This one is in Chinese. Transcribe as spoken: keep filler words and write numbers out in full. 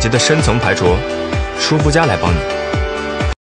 级的深层排除，舒肤佳来帮你。